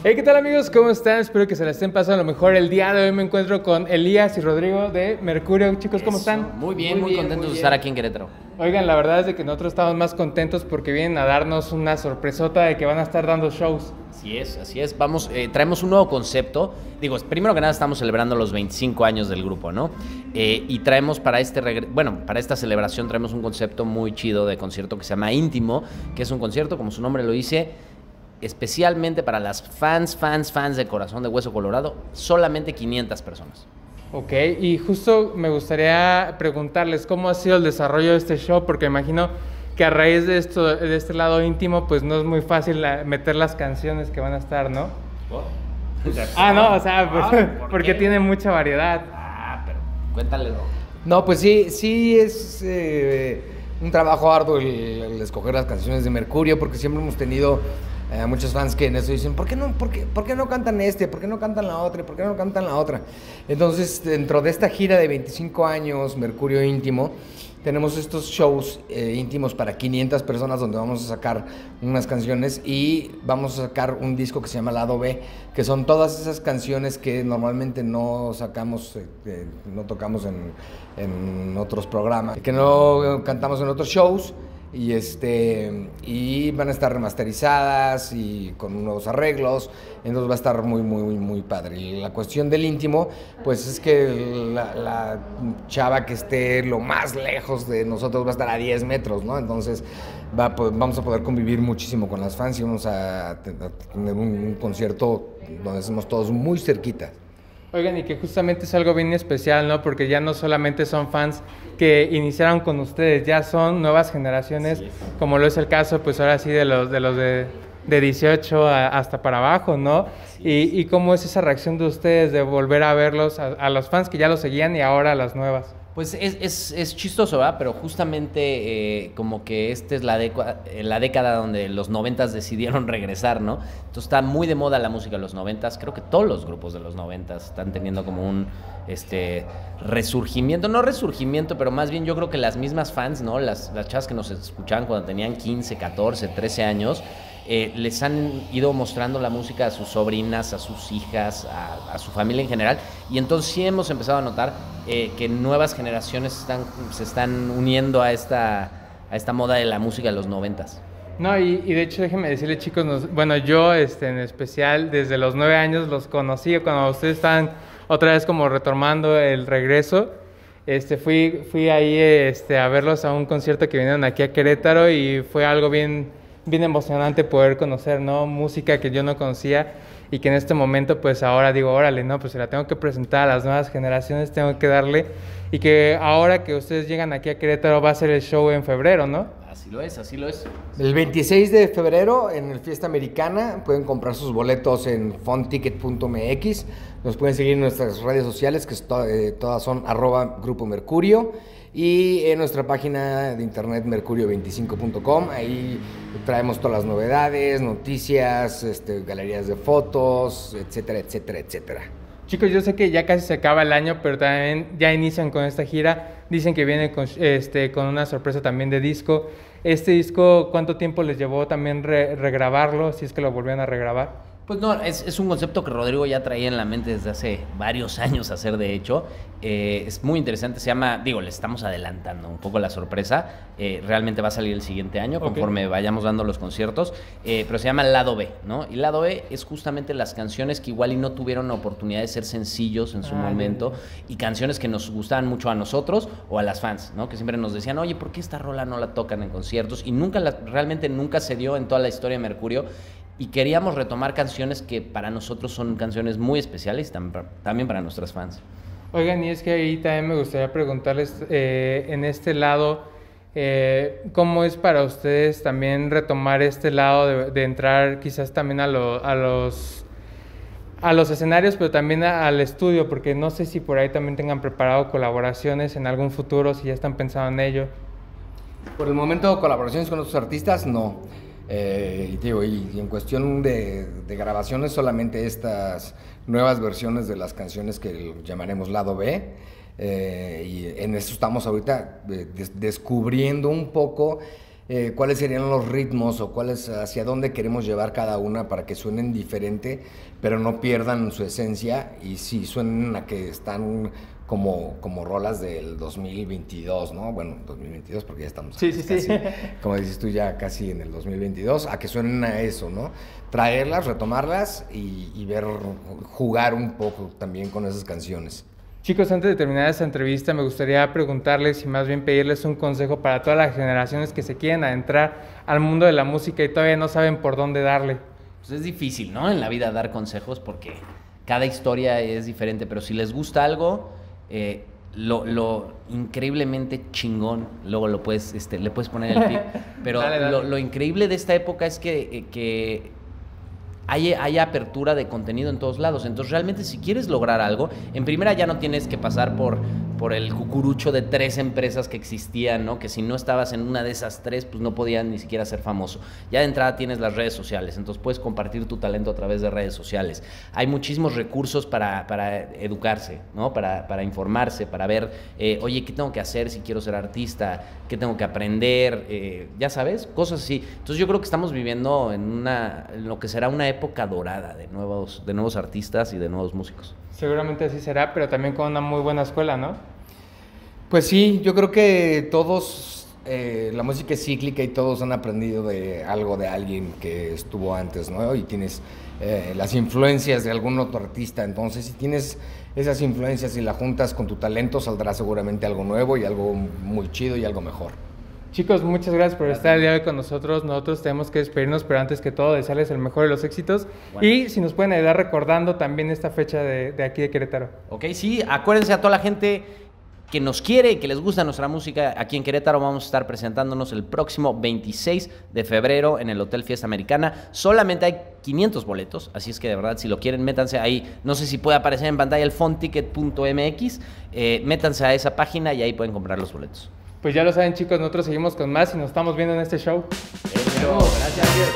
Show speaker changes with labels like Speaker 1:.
Speaker 1: Hey, ¿qué tal amigos? ¿Cómo están? Espero que se la estén pasando lo mejor. El día de hoy me encuentro con Elías y Rodrigo de Mercurio. Chicos, ¿cómo están?
Speaker 2: Muy bien, muy contentos de estar aquí en Querétaro.
Speaker 1: Oigan, la verdad es de que nosotros estamos más contentos porque vienen a darnos una sorpresota de que van a estar dando shows.
Speaker 2: Así es, así es. Vamos, traemos un nuevo concepto. Digo, primero que nada estamos celebrando los 25 años del grupo, ¿no? Y traemos para para esta celebración traemos un concepto muy chido de concierto que se llama Íntimo, que es un concierto, como su nombre lo dice, especialmente para las fans de Corazón de Hueso Colorado, solamente 500 personas.
Speaker 1: Ok, y justo me gustaría preguntarles cómo ha sido el desarrollo de este show, porque imagino que a raíz de esto, de este lado íntimo, pues no es muy fácil meter las canciones que van a estar, ¿no?
Speaker 2: ¿Por?
Speaker 1: No, o sea, porque tiene mucha variedad.
Speaker 2: Pero cuéntale.
Speaker 3: No, pues sí es un trabajo arduo el escoger las canciones de Mercurio, porque siempre hemos tenido muchos fans que en eso dicen, ¿por qué no cantan este? ¿Por qué no cantan la otra? ¿Por qué no cantan la otra? Entonces, dentro de esta gira de 25 años, Mercurio Íntimo, tenemos estos shows íntimos para 500 personas donde vamos a sacar unas canciones y vamos a sacar un disco que se llama Lado B, que son todas esas canciones que normalmente no sacamos, no tocamos en otros programas, que no cantamos en otros shows. Y van a estar remasterizadas y con nuevos arreglos, entonces va a estar muy padre. Y la cuestión del íntimo, pues es que la chava que esté lo más lejos de nosotros va a estar a 10 metros, ¿no? Entonces vamos a poder convivir muchísimo con las fans y vamos a tener un concierto donde estemos todos muy cerquita.
Speaker 1: Oigan, y que justamente es algo bien especial, ¿no? Porque ya no solamente son fans que iniciaron con ustedes, ya son nuevas generaciones, sí, como lo es el caso, pues ahora sí, de los de 18 hasta para abajo, ¿no? Y cómo es esa reacción de ustedes de volver a verlos, a los fans que ya los seguían y ahora a las nuevas.
Speaker 2: Pues es chistoso, ¿verdad? Pero justamente como que esta es la década donde los 90s decidieron regresar, ¿no? Entonces está muy de moda la música de los 90s. Creo que todos los grupos de los 90s están teniendo como un resurgimiento. No resurgimiento, pero más bien yo creo que las mismas fans, ¿no? Las chavas que nos escuchaban cuando tenían 15, 14, 13 años, les han ido mostrando la música a sus sobrinas, a sus hijas, a su familia en general, y entonces sí hemos empezado a notar que nuevas generaciones se están uniendo a esta moda de la música de los 90s.
Speaker 1: No, y de hecho déjenme decirle, chicos, bueno, yo en especial desde los 9 años los conocí cuando ustedes estaban otra vez como retomando el regreso. Fui ahí a verlos a un concierto que vinieron aquí a Querétaro y fue algo bien emocionante poder conocer, ¿no? Música que yo no conocía y que en este momento, pues ahora digo, órale, ¿no? Pues se la tengo que presentar a las nuevas generaciones, tengo que darle, y que ahora que ustedes llegan aquí a Querétaro va a ser el show en febrero, ¿no?
Speaker 2: Así lo es, así lo es.
Speaker 3: El 26 de febrero en el Fiesta Americana pueden comprar sus boletos en fonticket.mx, nos pueden seguir en nuestras redes sociales que todas son @Grupo Mercurio. Y en nuestra página de internet mercurio25.com, ahí traemos todas las novedades, noticias, galerías de fotos, etcétera, etcétera, etcétera.
Speaker 1: Chicos, yo sé que ya casi se acaba el año, pero también ya inician con esta gira. Dicen que viene con una sorpresa también de disco. Este disco, ¿cuánto tiempo les llevó también regrabarlo, si es que lo volvieron a regrabar?
Speaker 2: Pues no, es un concepto que Rodrigo ya traía en la mente desde hace varios años hacer, de hecho. Es muy interesante, se llama, le estamos adelantando un poco la sorpresa. Realmente va a salir el siguiente año, conforme vayamos dando los conciertos. Pero se llama Lado B, ¿no? Y Lado B es justamente las canciones que igual y no tuvieron la oportunidad de ser sencillos en su momento. Y canciones que nos gustaban mucho a nosotros o a las fans, ¿no? Que siempre nos decían, oye, ¿por qué esta rola no la tocan en conciertos? Y realmente nunca se dio en toda la historia de Mercurio. Y queríamos retomar canciones que para nosotros son canciones muy especiales, también para nuestras fans.
Speaker 1: Oigan, y es que ahí también me gustaría preguntarles, en este lado, ¿cómo es para ustedes también retomar este lado de entrar quizás también a los escenarios, pero también al estudio? Porque no sé si por ahí también tengan preparado colaboraciones en algún futuro, si ya están pensando en ello.
Speaker 3: Por el momento, colaboraciones con otros artistas, no. Y en cuestión de grabaciones, solamente estas nuevas versiones de las canciones que llamaremos Lado B, y en eso estamos ahorita descubriendo un poco cuáles serían los ritmos o hacia dónde queremos llevar cada una para que suenen diferente, pero no pierdan su esencia y sí suenen a que están como rolas del 2022, ¿no? Bueno, 2022 porque ya estamos
Speaker 1: sí,
Speaker 3: casi, como dices tú, ya casi en el 2022, a que suenen a eso, ¿no? Traerlas, retomarlas y ver, jugar un poco también con esas canciones.
Speaker 1: Chicos, antes de terminar esta entrevista, me gustaría preguntarles y más bien pedirles un consejo para todas las generaciones que se quieren adentrar al mundo de la música y todavía no saben por dónde darle.
Speaker 2: Pues es difícil, ¿no? En la vida dar consejos porque cada historia es diferente, pero si les gusta algo, lo increíblemente chingón, luego le puedes poner el tip, pero dale. Lo increíble de esta época es que hay apertura de contenido en todos lados. Entonces, realmente, si quieres lograr algo, en primera ya no tienes que pasar por el cucurucho de 3 empresas que existían, ¿no? Que si no estabas en una de esas 3, pues no podían ni siquiera ser famoso. Ya de entrada tienes las redes sociales, entonces puedes compartir tu talento a través de redes sociales. Hay muchísimos recursos para educarse, ¿no? Para informarse, para ver, oye, ¿qué tengo que hacer si quiero ser artista? ¿Qué tengo que aprender? Ya sabes, cosas así. Entonces, yo creo que estamos viviendo en lo que será una época dorada de nuevos artistas y de nuevos músicos.
Speaker 1: Seguramente así será, pero también con una muy buena escuela, ¿no?
Speaker 3: Pues sí, yo creo que todos, la música es cíclica y todos han aprendido de algo de alguien que estuvo antes, ¿no? Y tienes las influencias de algún otro artista, entonces si tienes esas influencias y las juntas con tu talento, saldrá seguramente algo nuevo y algo muy chido y algo mejor.
Speaker 1: Chicos, muchas gracias por estar el día de hoy con nosotros. Nosotros tenemos que despedirnos, pero antes que todo, desearles el mejor de los éxitos. Bueno. Y si nos pueden ayudar recordando también esta fecha de aquí de Querétaro.
Speaker 2: Ok, sí, acuérdense a toda la gente que nos quiere y que les gusta nuestra música. Aquí en Querétaro vamos a estar presentándonos el próximo 26 de febrero en el Hotel Fiesta Americana. Solamente hay 500 boletos, así es que de verdad, si lo quieren, métanse ahí. No sé si puede aparecer en pantalla el fonticket.mx. Métanse a esa página y ahí pueden comprar los boletos.
Speaker 1: Pues ya lo saben, chicos, nosotros seguimos con más y nos estamos viendo en este show.
Speaker 2: Gracias.